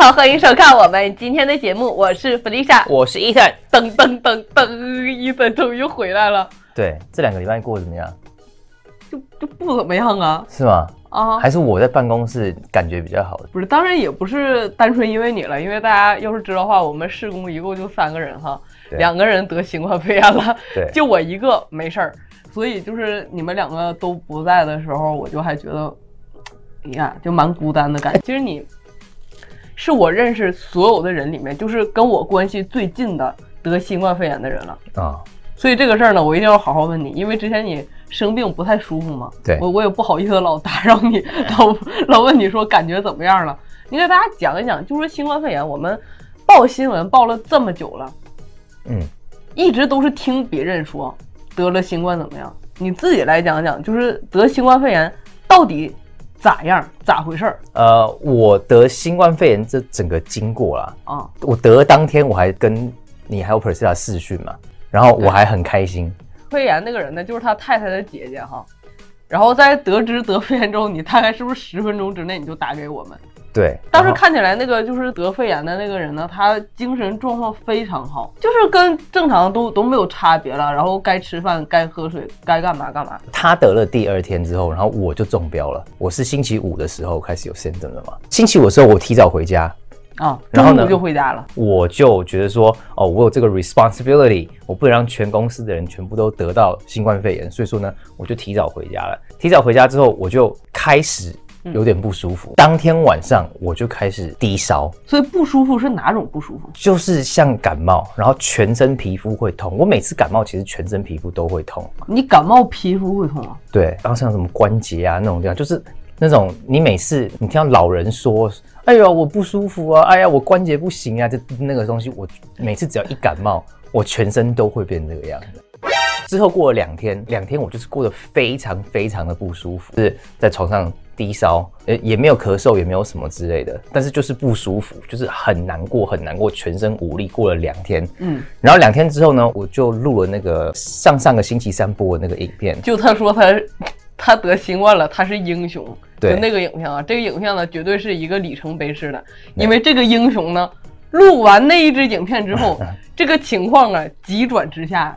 好，欢迎收看我们今天的节目，我是弗丽莎， 我是伊森。 噔噔噔噔，伊森终于回来了。 对，这2个礼拜过得怎么样？ 就不怎么样啊？ 是吗？ 啊， 还是我在办公室感觉比较好的？ 不是，当然也不是单纯因为你了，因为大家要是知道的话，我们市工一共就3个人哈，2个人得新冠肺炎了， 对， 就我一个没事儿，所以就是你们2个都不在的时候，我就还觉得，哎呀，就蛮孤单的感觉。其实你是我认识所有的人里面，就是跟我关系最近的得新冠肺炎的人了啊。所以这个事儿呢，我一定要好好问你，因为之前你生病不太舒服嘛， 对， 我也不好意思老打扰你，老问你说感觉怎么样了。你给大家讲一讲，就说新冠肺炎，我们报新闻报了这么久了，一直都是听别人说得了新冠怎么样，你自己来讲讲，就是得新冠肺炎到底咋样，咋回事？ 我得新冠肺炎这整个经过啦，我得了当天我还跟你还有 Priscilla 视讯嘛，然后我还很开心。 肺炎那个人呢，就是他太太的姐姐哈。然后在得知得肺炎之后，你大概是不是10分钟之内你就打给我们？ 对， 当时看起来那个就是得肺炎的那个人呢，他精神状况非常好，就是跟正常都没有差别了，然后该吃饭该喝水该干嘛干嘛。 他得了第2天之后，然后我就中标了。我是星期5的时候开始有 symptom 了嘛，星期5的时候我提早回家然后呢就回家了。我就觉得说，我有这个 responsibility， 我不能让全公司的人全部都得到新冠肺炎，所以说呢，我就提早回家了。提早回家之后，我就开始有点不舒服。当天晚上我就开始低烧。 所以不舒服是哪种不舒服？ 就是像感冒，然后全身皮肤会痛。我每次感冒其实全身皮肤都会痛。 你感冒皮肤会痛啊？ 对，然后像什么关节啊那种地方，就是那种你每次你听到老人说，哎呦我不舒服啊，哎呀我关节不行啊，那个东西，我每次只要一感冒，我全身都会变这个样子。之后过了2天我就是过得非常非常的不舒服，就是在床上低烧，也没有咳嗽，也没有什么之类的，但是就是不舒服，就是很难过很难过，全身无力。过了2天，然后2天之后呢，我就录了那个上个星期3播的那个影片， 就他说他得新冠了，他是英雄， 对， 那个影片啊，这个影片呢绝对是一个里程碑式的，因为这个英雄呢录完那一支影片之后，这个情况啊急转直下。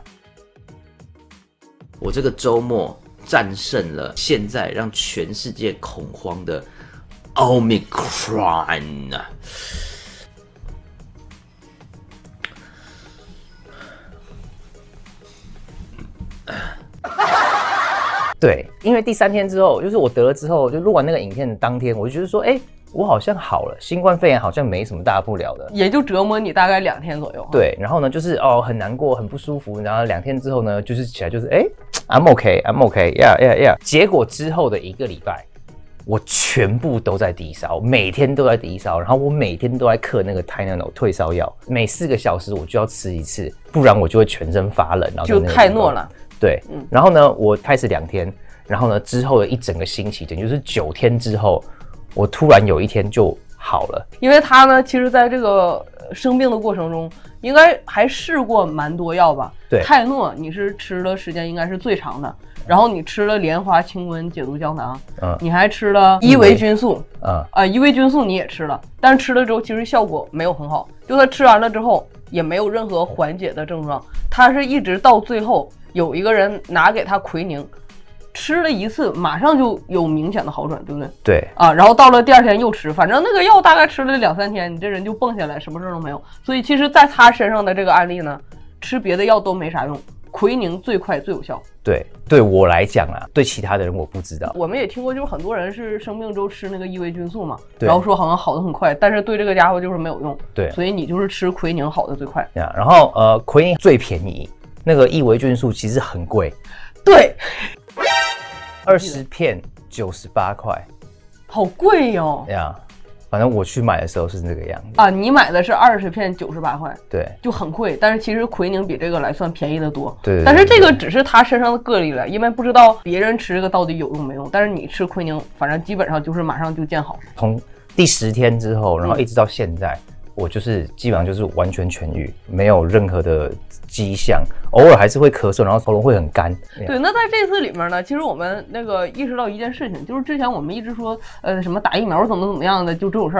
我这个周末战胜了现在让全世界恐慌的 Omicron。 对，因为第3天之后，就是我得了之后，就录完那个影片的当天，我就觉得说，我好像好了，新冠肺炎好像没什么大不了的， 也就折磨你大概2天左右。 对，然后呢，就是很难过，很不舒服，然后2天之后呢，就是起来就是I'm okay, yeah。结果之后的1个礼拜，我全部都在低烧，每天都在低烧，然后我每天都在嗑那个 Tylenol 退烧药，每4个小时我就要吃1次，不然我就会全身发冷，然后就泰诺了。 对，然后呢，我开始2天，然后呢，之后的1整个星期，等于就是9天之后，我突然有一天就好了。 因为他呢，其实在这个生病的过程中，应该还试过蛮多药吧？ 对， 泰诺你是吃的时间应该是最长的，然后你吃了莲花清瘟解毒胶囊，你还吃了伊维菌素，伊维菌素你也吃了，但是吃了之后其实效果没有很好，就他吃完了之后也没有任何缓解的症状，他是一直到最后有一个人拿给他奎宁。吃了1次，马上就有明显的好转，对不对？ 对然后到了第2天又吃，反正那个药大概吃了2-3天，你这人就蹦下来，什么事都没有。所以其实在他身上的这个案例呢，吃别的药都没啥用，奎宁最快最有效。 对我来讲啊，对其他的人我不知道。 我们也听过，就是很多人是生病之后吃那个伊维菌素嘛，然后说好像好得很快，但是对这个家伙就是没有用。对，所以你就是吃奎宁好的最快。 然后奎宁最便宜，那个伊维菌素其实很贵。 对。 20片98块， 好贵哟！ 反正我去买的时候是这个样子啊。你买的是20片98块， 对， 就很贵。但是其实奎宁比这个来算便宜的多。 对， 但是这个只是他身上的个例了，因为不知道别人吃这个到底有用没用。但是你吃奎宁，反正基本上就是马上就见好。 从第10天之后，然后一直到现在，我就是基本上就是完全痊愈，没有任何的迹象，偶尔还是会咳嗽，然后喉咙会很干。 对，那在这次里面呢，其实我们那个意识到一件事情，就是之前我们一直说，什么打疫苗怎么样的，就这种事儿哈。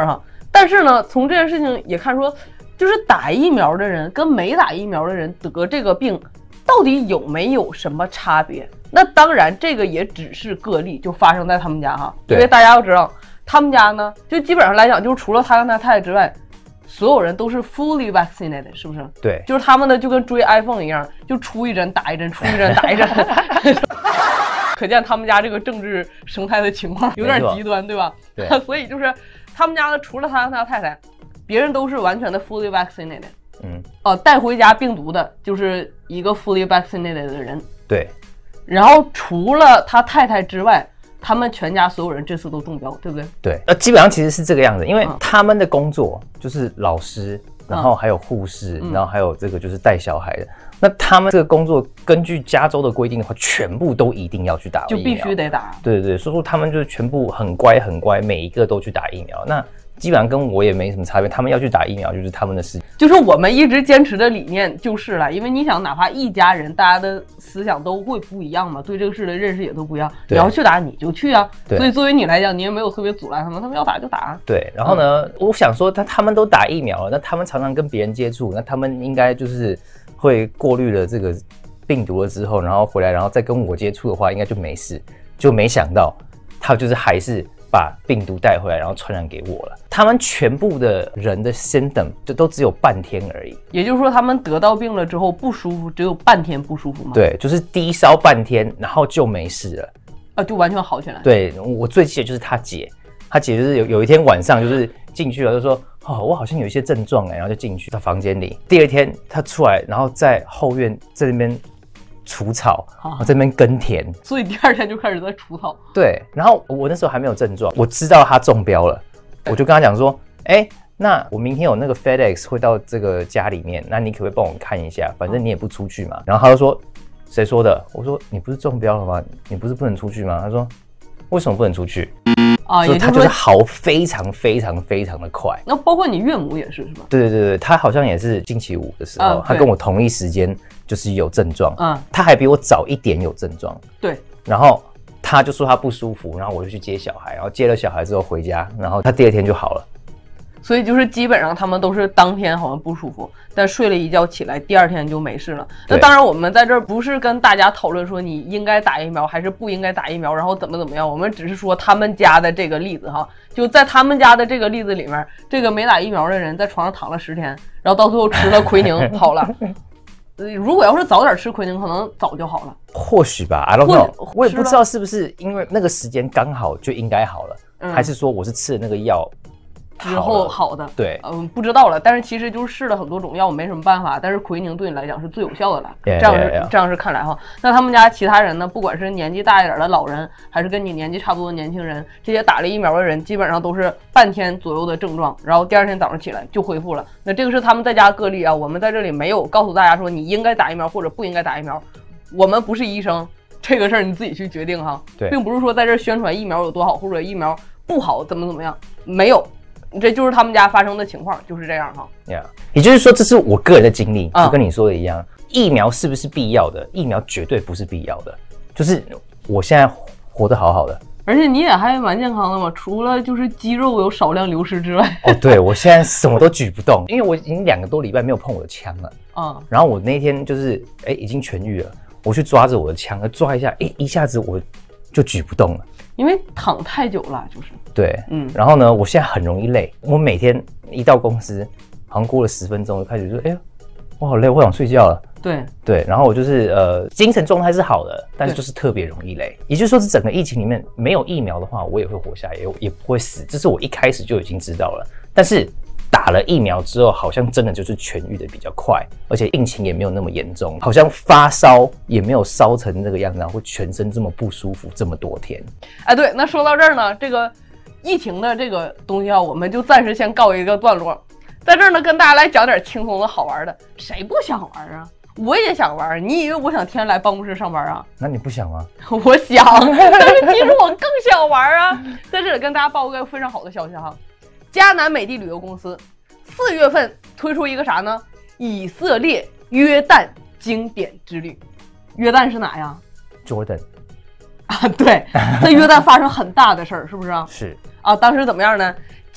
但是呢，从这件事情也看说，就是打疫苗的人跟没打疫苗的人得这个病，到底有没有什么差别？那当然，这个也只是个例，就发生在他们家哈。因为大家要知道，他们家呢，就基本上来讲，就是除了他跟他太太之外，所有人都是 fully vaccinated， 是不是？ 对， 就是他们的就跟追 iPhone 一样，就出一针打一针，出一针打一针。可见他们家这个政治生态的情况有点极端，对吧？ 对， 所以就是他们家的除了他跟他太太，别人都是完全的 fully vaccinated。带回家病毒的就是一个 fully vaccinated 的人。 对。 然后除了他太太之外，他们全家所有人这次都中标，对不对？ 对，基本上其实是这个样子，因为他们的工作就是老师，然后还有护士，然后还有这个就是带小孩的。那他们这个工作，根据加州的规定的话，全部都一定要去打疫苗， 就必须得打。 对对对，所以说他们就是全部很乖很乖，每一个都去打疫苗。那基本上跟我也没什么差别，他们要去打疫苗就是他们的事。 就是我们一直坚持的理念就是了，因为你想，哪怕一家人，大家的思想都会不一样嘛，对这个事的认识也都不一样。你要去打你就去啊，所以作为你来讲，你也没有特别阻拦他们要打就打。 对，然后呢，我想说他们都打疫苗了，那他们常常跟别人接触，那他们应该就是会过滤了这个病毒了之后，然后回来，然后再跟我接触的话，应该就没事。就没想到他就是还是把病毒带回来，然后传染给我了。他们全部的人的 symptom 就都只有半天而已， 也就是说，他们得到病了之后不舒服，只有半天不舒服吗？ 对，就是低烧半天，然后就没事了， 就完全好起来。 对，我最记得就是他姐就是有一天晚上就是进去了，就说我好像有一些症状然后就进去到房间里。第二天他出来，然后在后院在那边除草，在那边耕田， 所以第二天就开始在除草。 对，然后我那时候还没有症状，我知道他中标了，我就跟他讲说，那我明天有那个 FedEx 会到这个家里面，那你可不可以帮我看一下？反正你也不出去嘛。然后他就说，谁说的？我说你不是中标了吗？你不是不能出去吗？他说为什么不能出去？也就是他就是好非常非常非常的快。 那包括你岳母也是吧？ 对，他好像也是星期五的时候，他跟我同一时间就是有症状，他还比我早一点有症状。 对， 然后他就说他不舒服，然后我就去接小孩，然后接了小孩之后回家，然后他第二天就好了。 所以就是基本上他们都是当天好像不舒服，但睡了一觉起来，第二天就没事了。那当然，我们在这儿不是跟大家讨论说你应该打疫苗还是不应该打疫苗，然后怎么样，我们只是说他们家的这个例子哈，就在他们家的这个例子里面，这个没打疫苗的人在床上躺了10天，然后到最后吃了奎宁好了。如果要是早点吃奎宁，可能早就好了。 或许吧 ，I don't know， 我也不知道是不是因为那个时间刚好就应该好了，还是说我是吃了那个药之后好的。 对， 不知道了。但是其实就是试了很多种药，没什么办法。但是奎宁对你来讲是最有效的了。这样是看来哈。那他们家其他人呢？不管是年纪大一点的老人，还是跟你年纪差不多的年轻人，这些打了疫苗的人，基本上都是半天左右的症状，然后第二天早上起来就恢复了。那这个是他们在家个例啊。我们在这里没有告诉大家说你应该打疫苗或者不应该打疫苗。我们不是医生，这个事儿你自己去决定哈。 对， 并不是说在这宣传疫苗有多好，或者疫苗不好怎么样，没有。这就是他们家发生的情况，就是这样哈。 也就是说，这是我个人的经历，就跟你说的一样。疫苗是不是必要的？疫苗绝对不是必要的。就是我现在活得好好的， 而且你也还蛮健康的嘛，除了就是肌肉有少量流失之外。 对，我现在什么都举不动，因为我已经2个多礼拜没有碰我的枪了。然后我那天就是已经痊愈了，我去抓着我的枪，抓一下，一下子我就举不动了。 因为躺太久了，就是对，然后呢，我现在很容易累，我每天一到公司，好像过了10分钟就开始说，我好累，我想睡觉了。对，然后我就是精神状态是好的，但是就是特别容易累。也就是说，这整个疫情里面没有疫苗的话，我也会活下来，也不会死，这是我一开始就已经知道了。但是打了疫苗之后，好像真的就是痊愈的比较快，而且病情也没有那么严重，好像发烧也没有烧成这个样子，然后会全身这么不舒服这么多天。 对，那说到这儿呢，这个疫情的这个东西我们就暂时先告一个段落。在这儿呢，跟大家来讲点轻松的好玩的。谁不想玩啊？我也想玩。你以为我想天天来办公室上班啊？ 那你不想吗？ 我想，但是其实我更想玩啊。在这里跟大家报个非常好的消息哈。迦南美地旅游公司4月份推出一个啥呢？以色列约旦经典之旅。约旦是哪呀 ？Jordan 对，在约旦发生很大的事儿，是不是啊？ 是当时怎么样呢？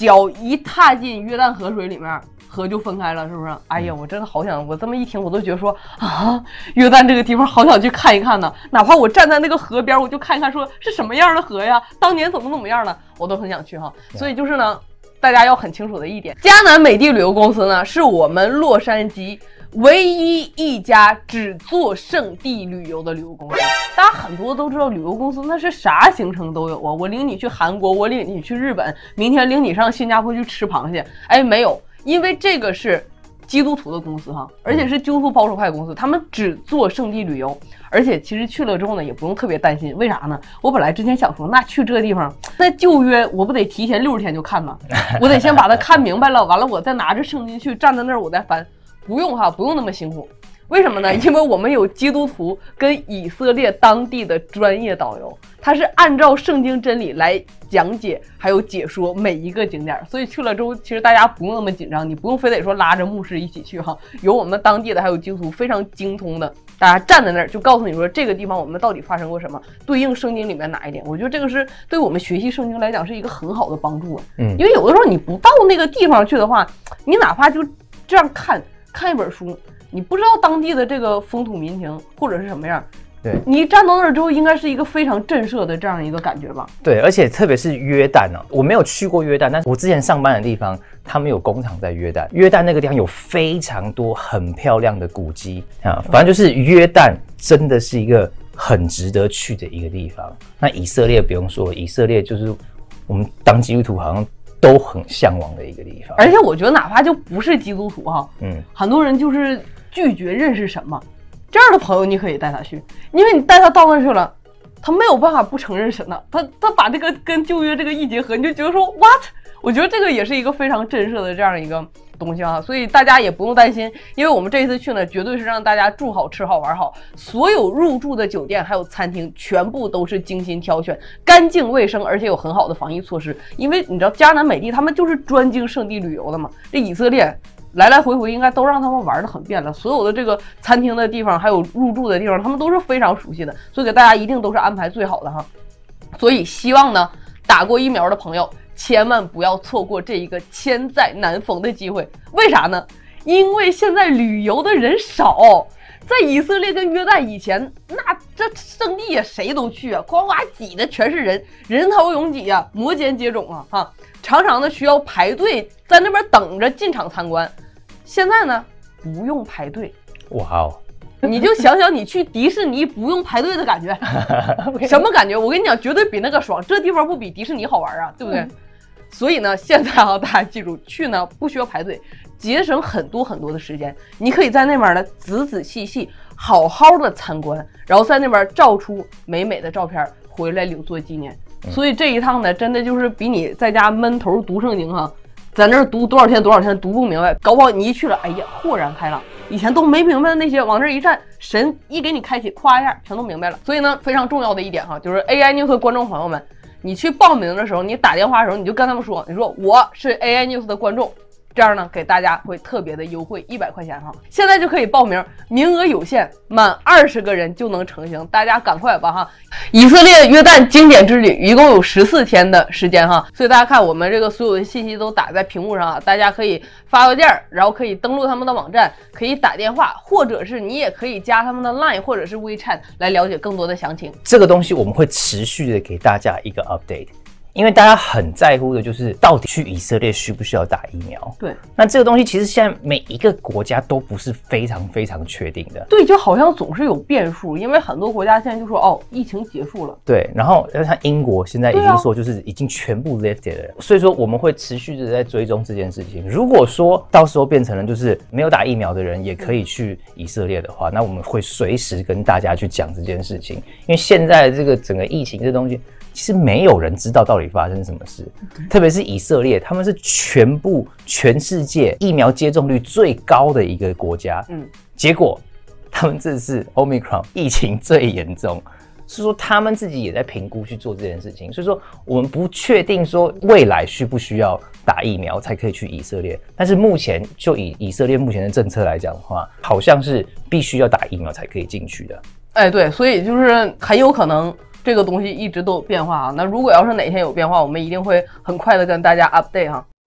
脚一踏进约旦河水里面，河就分开了，是不是？哎呀，我真的好想，我这么一听，我都觉得说啊，约旦这个地方好想去看一看呢。哪怕我站在那个河边，我就看一看，说是什么样的河呀，当年怎么样呢，我都很想去哈。所以就是呢，大家要很清楚的一点，迦南美地旅游公司呢，是我们洛杉矶唯一一家只做圣地旅游的旅游公司。大家很多都知道，旅游公司那是啥行程都有啊，我领你去韩国，我领你去日本，明天领你上新加坡去吃螃蟹。哎，没有，因为这个是基督徒的公司哈，而且是基督徒保守派公司，他们只做圣地旅游，而且其实去了之后呢，也不用特别担心。为啥呢？我本来之前想说，那去这个地方，那旧约我不得提前60天就看吗？我得先把它看明白了，完了我再拿着圣经去站在那儿，我再翻。不用哈，不用那么辛苦。为什么呢？因为我们有基督徒跟以色列当地的专业导游，他是按照圣经真理来讲解还有解说每一个景点，所以去了之后，其实大家不用那么紧张，你不用非得说拉着牧师一起去哈，有我们当地的还有基督徒非常精通的，大家站在那儿就告诉你说这个地方我们到底发生过什么，对应圣经里面哪一点。我觉得这个是对我们学习圣经来讲是一个很好的帮助啊。因为有的时候你不到那个地方去的话，你哪怕就这样看一本书，你不知道当地的这个风土民情或者是什么样， 对， 你站到那儿之后，应该是一个非常震慑的这样一个感觉吧？ 对，而且特别是约旦啊，我没有去过约旦，但是我之前上班的地方，他们有工厂在约旦。约旦那个地方有非常多很漂亮的古迹啊，反正就是约旦真的是一个很值得去的一个地方。那以色列不用说了，以色列就是我们当基督徒好像都很向往的一个地方。 而且我觉得哪怕就不是基督徒哈，很多人就是拒绝认识神嘛，这样的朋友你可以带他去，因为你带他到那去了，他没有办法不承认神的，他把这个跟旧约这个一结合，你就觉得说 what？ 我觉得这个也是一个非常震慑的这样一个东西啊，所以大家也不用担心，因为我们这一次去呢，绝对是让大家住好、吃好、玩好，所有入住的酒店还有餐厅全部都是精心挑选，干净卫生，而且有很好的防疫措施。因为你知道迦南美地他们就是专精圣地旅游的嘛，这以色列来来回回应该都让他们玩得很遍了，所有的这个餐厅的地方还有入住的地方他们都是非常熟悉的，所以给大家一定都是安排最好的哈。所以希望呢打过疫苗的朋友千万不要错过这一个千载难逢的机会。为啥呢？因为现在旅游的人少，在以色列跟约旦以前，那这圣地呀谁都去啊，哗哗挤的全是人，人头拥挤啊，摩肩接踵啊，哈，常常呢需要排队在那边等着进场参观。现在呢不用排队， 哇哦！ 你就想想你去迪士尼不用排队的感觉，什么感觉？我跟你讲，绝对比那个爽。这地方不比迪士尼好玩啊，对不对？所以呢，现在啊，大家记住，去呢不需要排队，节省很多的时间。你可以在那边呢仔仔细细、好好的参观，然后在那边照出美美的照片回来留作纪念。所以这一趟呢，真的就是比你在家闷头读圣经哈，在那儿读多少天读不明白，搞不好你一去了，哎呀，豁然开朗。以前都没明白的那些，往这一站，神一给你开启，夸一下全都明白了。所以呢，非常重要的一点哈，就是 AI News 的观众朋友们，你去报名的时候，你打电话的时候，你就跟他们说，你说我是 AI News 的观众，这样呢给大家会特别的优惠100块钱哈，现在就可以报名，名额有限，满20个人就能成行，大家赶快吧哈！以色列约旦经典之旅一共有14天的时间哈，所以大家看我们这个所有的信息都打在屏幕上啊，大家可以发邮件，然后可以登录他们的网站，可以打电话，或者是你也可以加他们的 Line 或者是 WeChat 来了解更多的详情。 这个东西我们会持续的给大家一个 update。因为大家很在乎的就是到底去以色列需不需要打疫苗？ 对， 那这个东西其实现在每一个国家都不是非常确定的。 对，就好像总是有变数，因为很多国家现在就说哦，疫情结束了。 对，然后像英国现在已经说就是已经全部 lifted 了，所以说我们会持续的在追踪这件事情。如果说到时候变成了就是没有打疫苗的人也可以去以色列的话，那我们会随时跟大家去讲这件事情，因为现在这个整个疫情这东西。其实没有人知道到底发生什么事，特别是以色列，他们是全世界疫苗接种率最高的一个国家，结果他们这次 Omicron 疫情最严重，是说他们自己也在评估去做这件事情，所以说我们不确定说未来需不需要打疫苗才可以去以色列，但是目前就以色列目前的政策来讲的话，好像是必须要打疫苗才可以进去的。 哎，对，所以就是很有可能。这个东西一直都有变化啊，那如果要是哪天有变化，我们一定会很快的跟大家 update 哈。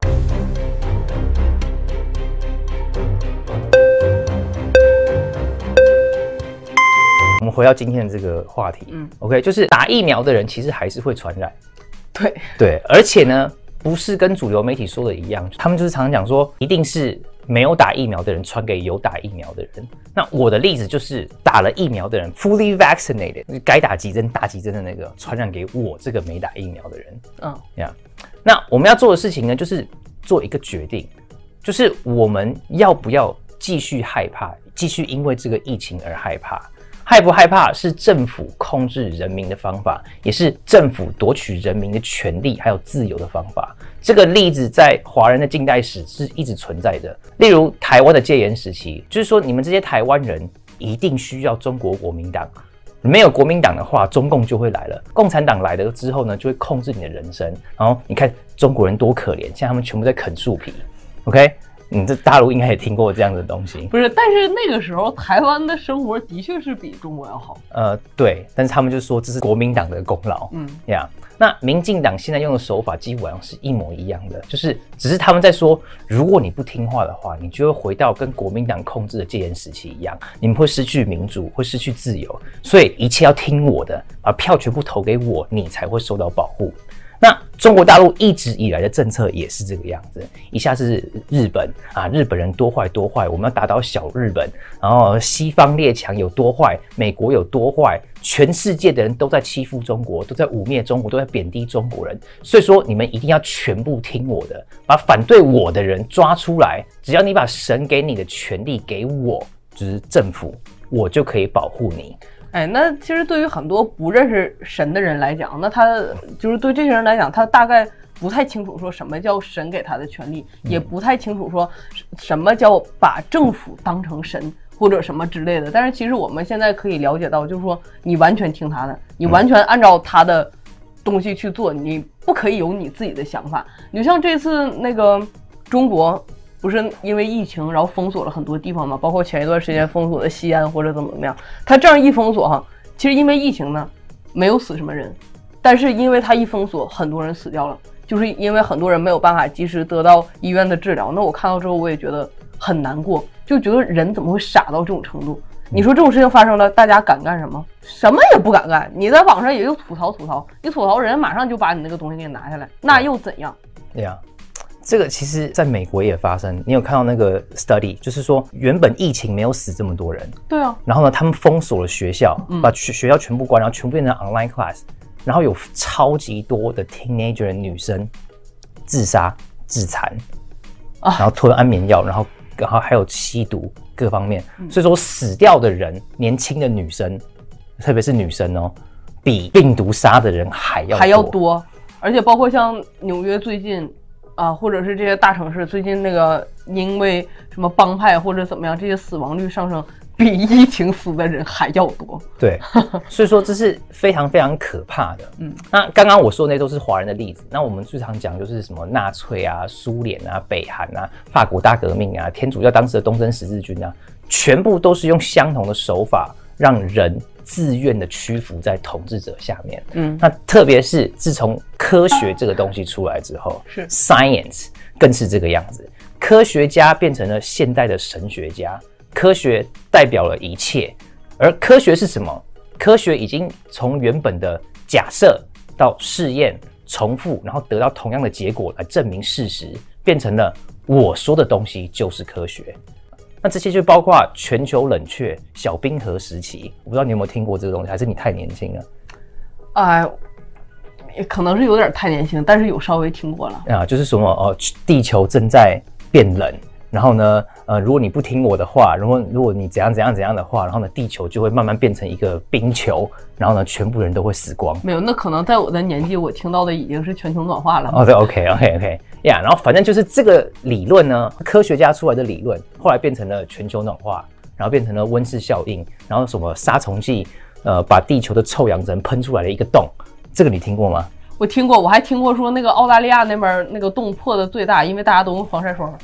回到今天的这个话题，OK， 就是打疫苗的人其实还是会传染，对，而且呢，不是跟主流媒体说的一样，他们就是常常讲说，一定是没有打疫苗的人传给有打疫苗的人。那我的例子就是打了疫苗的人 ，fully vaccinated， 该打几针打几针的那个，传染给我这个没打疫苗的人。那我们要做的事情呢，就是做一个决定，就是我们要不要继续害怕，继续因为这个疫情而害怕。害不害怕是政府控制人民的方法，也是政府夺取人民的权利还有自由的方法。这个例子在华人的近代史是一直存在的。例如台湾的戒严时期，就是说你们这些台湾人一定需要中国国民党，没有国民党的话，中共就会来了。共产党来了之后呢，就会控制你的人生。然后你看中国人多可怜，现在他们全部在啃树皮 ，OK？你这大陆应该也听过这样的东西， 不是？但是那个时候台湾的生活的确是比中国要好。 对，但是他们就说这是国民党的功劳。那民进党现在用的手法几乎好像是一模一样的，就是只是他们在说，如果你不听话的话，你就会回到跟国民党控制的戒严时期一样，你们会失去民主，会失去自由，所以一切要听我的，把票全部投给我，你才会受到保护。那中国大陆一直以来的政策也是这个样子，一下是日本啊，日本人多坏多坏，我们要打倒小日本，然后西方列强有多坏，美国有多坏，全世界的人都在欺负中国，都在污蔑中国，都在贬低中国人，所以说你们一定要全部听我的，把反对我的人抓出来，只要你把神给你的权利给我，就是政府，我就可以保护你。 那其实对于很多不认识神的人来讲，那他就是对这些人来讲，他大概不太清楚说什么叫神给他的权利，也不太清楚说什么叫把政府当成神或者什么之类的。但是其实我们现在可以了解到，就是说你完全听他的，你完全按照他的东西去做，你不可以有你自己的想法。你就像这次那个中国不是因为疫情然后封锁了很多地方嘛，包括前一段时间封锁的西安或者怎么样，他这样一封锁哈，其实因为疫情呢没有死什么人，但是因为他一封锁很多人死掉了，就是因为很多人没有办法及时得到医院的治疗。那我看到之后我也觉得很难过，就觉得人怎么会傻到这种程度。你说这种事情发生了，大家敢干什么？什么也不敢干，你在网上也就吐槽，你吐槽人马上就把你那个东西给拿下来，那又怎样？ 对呀。这个其实在美国也发生，你有看到那个 study， 就是说原本疫情没有死这么多人， 对啊， 然后呢，他们封锁了学校，把学校全部关，然后全部变成 online class， 然后有超级多的 teenager 女生自杀、自残，然后吞安眠药，然后还有吸毒各方面，所以说死掉的人，年轻的女生，特别是女生哦，比病毒杀的人还要多， 而且包括像纽约最近。或者是这些大城市最近那个因为什么帮派或者怎么样，这些死亡率上升比疫情死的人还要多。 对，所以说这是非常非常可怕的。那刚刚我说的那都是华人的例子，那我们最常讲就是什么纳粹啊、苏联啊、北韩啊、法国大革命啊、天主教当时的东征十字军啊，全部都是用相同的手法让人自愿的屈服在统治者下面。那特别是自从科学这个东西出来之后，是 science 更是这个样子。科学家变成了现代的神学家，科学代表了一切。而科学是什么？科学已经从原本的假设到试验、重复，然后得到同样的结果来证明事实，变成了我说的东西就是科学。那这些就包括全球冷却、小冰河时期，我不知道你有没有听过这个东西，还是你太年轻了？ 可能是有点太年轻，但是有稍微听过了。 就是什么地球正在变冷，然后呢，如果你不听我的话，如果你怎样的话，然后呢，地球就会慢慢变成一个冰球，然后呢，全部人都会死光。 没有，那可能在我的年纪，我听到的已经是全球暖化了。 对 ，OK， 呀，然后反正就是这个理论呢，科学家出来的理论，后来变成了全球暖化，然后变成了温室效应，然后什么杀虫剂，把地球的臭氧层喷出来的一个洞，这个你听过吗？ 我听过，我还听过说那个澳大利亚那边那个洞破的最大，因为大家都用防晒霜。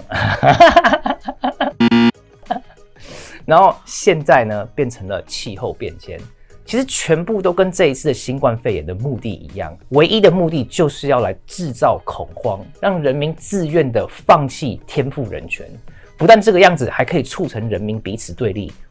然后现在呢，变成了气候变迁。其实全部都跟这一次的新冠肺炎的目的一样，唯一的目的就是要来制造恐慌，让人民自愿的放弃天赋人权。不但这个样子，还可以促成人民彼此对立，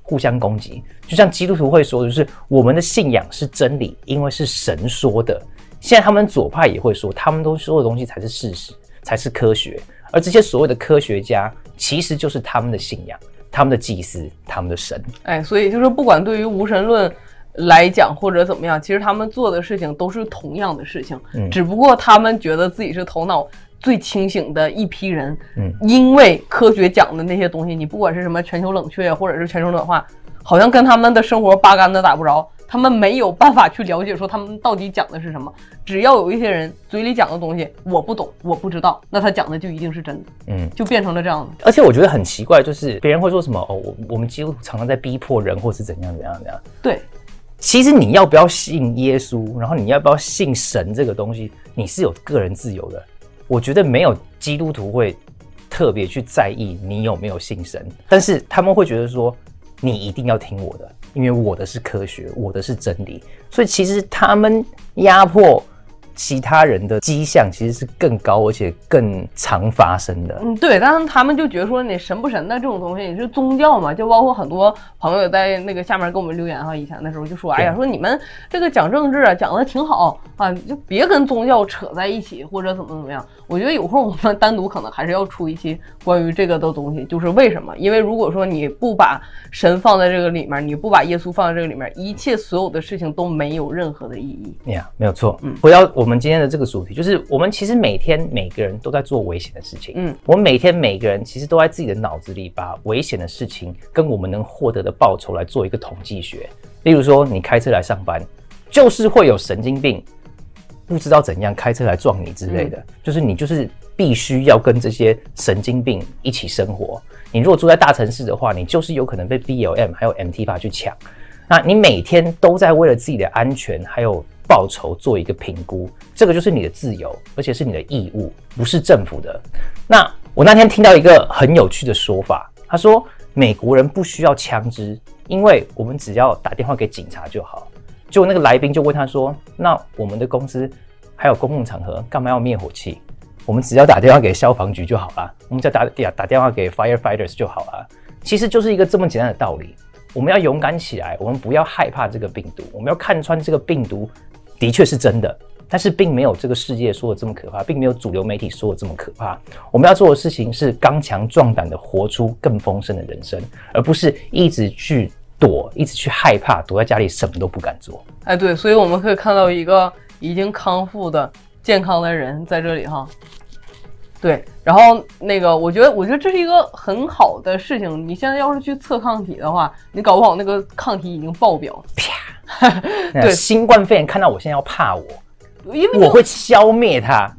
互相攻击。就像基督徒会说，就是我们的信仰是真理，因为是神说的。现在他们左派也会说，他们都说的东西才是事实，才是科学。而这些所谓的科学家，其实就是他们的信仰、他们的祭司、他们的神。 所以就是不管对于无神论来讲或者怎么样，其实他们做的事情都是同样的事情，只不过他们觉得自己是头脑最清醒的一批人，因为科学讲的那些东西，你不管是什么全球冷却或者是全球暖化，好像跟他们的生活八竿子打不着，他们没有办法去了解说他们到底讲的是什么。只要有一些人嘴里讲的东西我不懂，我不知道，那他讲的就一定是真的，就变成了这样的。 而且我觉得很奇怪，就是别人会说什么我们基督徒常常在逼迫人，或是怎样。 对。 其实你要不要信耶稣，然后你要不要信神这个东西，你是有个人自由的。我觉得没有基督徒会特别去在意你有没有信神，但是他们会觉得说你一定要听我的，因为我的是科学，我的是真理。所以其实他们压迫其他人的迹象其实是更高而且更常发生的。 对，但是他们就觉得说你神不神的这种东西，你是宗教嘛，就包括很多朋友在那个下面给我们留言哈，以前的时候就说，哎呀，说你们这个讲政治啊讲的挺好啊，就别跟宗教扯在一起或者怎么样。我觉得有空我们单独可能还是要出一期关于这个的东西，就是为什么？因为如果说你不把神放在这个里面，你不把耶稣放在这个里面，一切所有的事情都没有任何的意义。 没有错。回到我们今天的这个主题，就是我们其实每天每个人都在做危险的事情。我们每天每个人其实都在自己的脑子里把危险的事情跟我们能获得的报酬来做一个统计学。例如说，你开车来上班，就是会有神经病不知道怎样开车来撞你之类的，就是你就是必须要跟这些神经病一起生活。你如果住在大城市的话，你就是有可能被 BLM 还有 MT 去抢。那你每天都在为了自己的安全还有报酬做一个评估，这个就是你的自由，而且是你的义务，不是政府的。那我那天听到一个很有趣的说法，他说美国人不需要枪支，因为我们只要打电话给警察就好。结果那个来宾就问他说，那我们的公司还有公共场合干嘛要灭火器？我们只要打电话给消防局就好啦，我们只要打电话给 firefighters 就好啦。其实就是一个这么简单的道理，我们要勇敢起来，我们不要害怕这个病毒，我们要看穿这个病毒的确是真的，但是并没有这个世界说的这么可怕，并没有主流媒体说的这么可怕。我们要做的事情是刚强壮胆的活出更丰盛的人生，而不是一直去躲，一直去害怕，躲在家里什么都不敢做。 对，所以我们可以看到一个已经康复的健康的人在这里哈。对，然后那个我觉得这是一个很好的事情。你现在要是去测抗体的话，你搞不好那个抗体已经爆表， 啪！对，新冠肺炎看到我现在要怕我， 因为我会消灭它。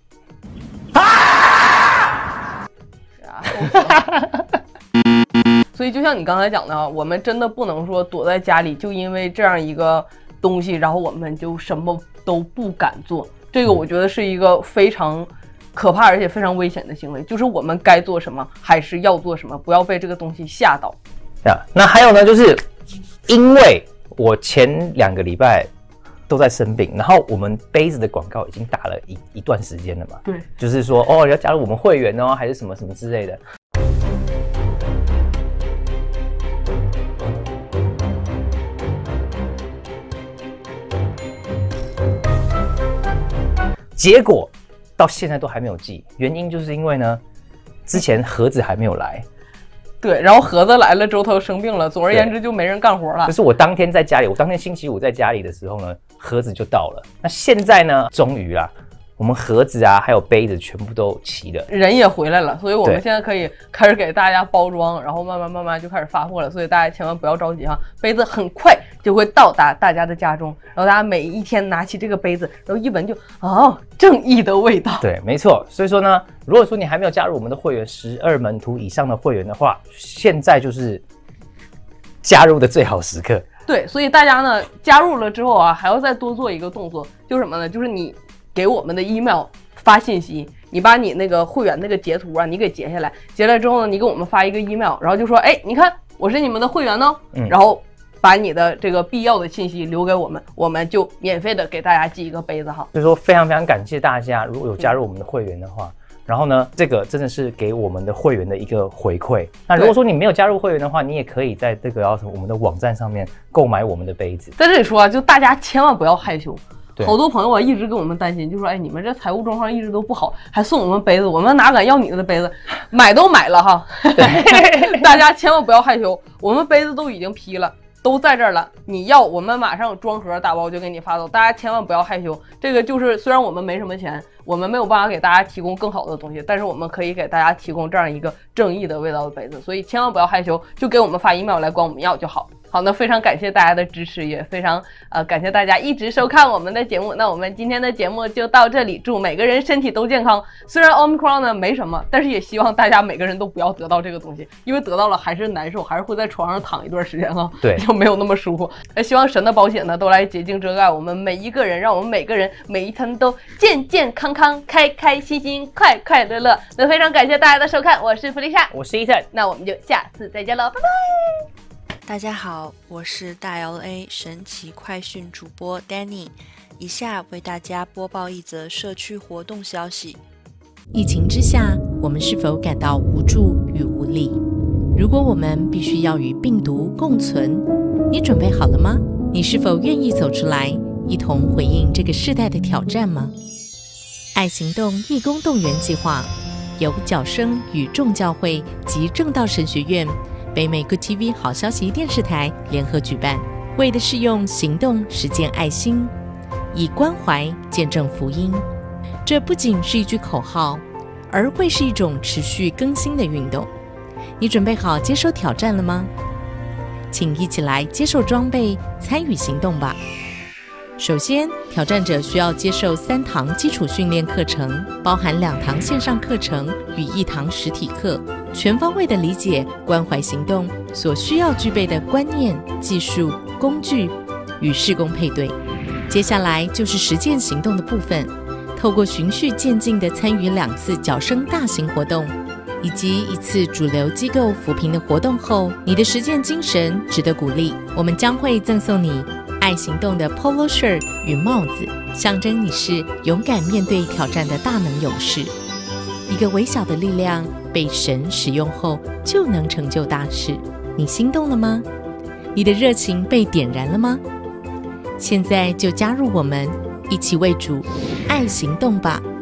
所以就像你刚才讲的，我们真的不能说躲在家里，就因为这样一个东西，然后我们就什么都不敢做。这个我觉得是一个非常可怕而且非常危险的行为，就是我们该做什么还是要做什么，不要被这个东西吓到。 那还有呢，就是因为我前2个礼拜都在生病，然后我们杯子的广告已经打了一段时间了嘛， 对， 就是说要加入我们会员哦，还是什么什么之类的。结果到现在都还没有寄，原因就是因为呢，之前盒子还没有来。 对，然后盒子来了之后他又生病了，总而言之就没人干活了。 就是我当天在家里，我当天星期五在家里的时候呢，盒子就到了。那现在呢，终于啦，我们盒子啊还有杯子全部都齐了， 人也回来了，所以我们现在可以开始给大家包装，然后慢慢就开始发货了。所以大家千万不要着急哈，杯子很快就会到达大家的家中，然后大家每一天拿起这个杯子，然后一闻就正义的味道。 对，没错。所以说呢，如果说你还没有加入我们的会员12门徒以上的会员的话，现在就是加入的最好时刻。 对，所以大家呢加入了之后啊，还要再多做一个动作，就是什么呢？就是你给我们的 email 发信息，你把你那个会员那个截图啊，你给截下来，截来之后呢，你给我们发一个 email， 然后就说，你看我是你们的会员呢，然后把你的这个必要的信息留给我们，我们就免费的给大家寄一个杯子哈。 所以说非常非常感谢大家，如果有加入我们的会员的话， 然后呢，这个真的是给我们的会员的一个回馈。那如果说你没有加入会员的话，你也可以在这个我们的网站上面购买我们的杯子。 在这里说啊，就大家千万不要害羞。好多朋友啊，一直跟我们担心，就说：“哎，你们这财务状况一直都不好，还送我们杯子，我们哪敢要你的杯子？买都买了哈。”大家千万不要害羞，我们杯子都已经批了，都在这儿了。你要，我们马上装盒打包就给你发走。大家千万不要害羞，这个就是虽然我们没什么钱，我们没有办法给大家提供更好的东西，但是我们可以给大家提供这样一个正义的味道的杯子，所以千万不要害羞，就给我们发 email 来管我们要就好。好，那非常感谢大家的支持，也非常感谢大家一直收看我们的节目。那我们今天的节目就到这里，祝每个人身体都健康。虽然 Omicron 呢没什么，但是也希望大家每个人都不要得到这个东西，因为得到了还是难受，还是会在床上躺一段时间啊， 对， 就没有那么舒服。希望神的保险呢都来洁净遮盖我们每一个人，让我们每个人每一天都健健康康、开开心心、快快乐乐。那非常感谢大家的收看，我是弗丽莎， 我是Ethan， 那我们就下次再见了，拜拜。 大家好，我是大 LA 神奇快讯主播 Danny， 以下为大家播报一则社区活动消息。 疫情之下，我们是否感到无助与无力？如果我们必须要与病毒共存，你准备好了吗？你是否愿意走出来，一同回应这个世代的挑战吗？爱行动义工动员计划由角声与众教会及正道神学院、北美 Good TV 好消息电视台联合举办，为的是用行动实践爱心，以关怀见证福音。这不仅是一句口号，而会是一种持续更新的运动。你准备好接受挑战了吗？请一起来接受装备，参与行动吧。首先，挑战者需要接受3堂基础训练课程，包含2堂线上课程与1堂实体课，全方位的理解关怀行动所需要具备的观念、技术、工具与事工配对。接下来就是实践行动的部分，透过循序渐进地参与2次角声大型活动，以及1次主流机构扶贫的活动后，你的实践精神值得鼓励。我们将会赠送你爱行动的 Polo Shirt 与帽子，象征你是勇敢面对挑战的大能勇士。一个微小的力量被神使用后，就能成就大事。你心动了吗？你的热情被点燃了吗？现在就加入我们，一起为主爱行动吧。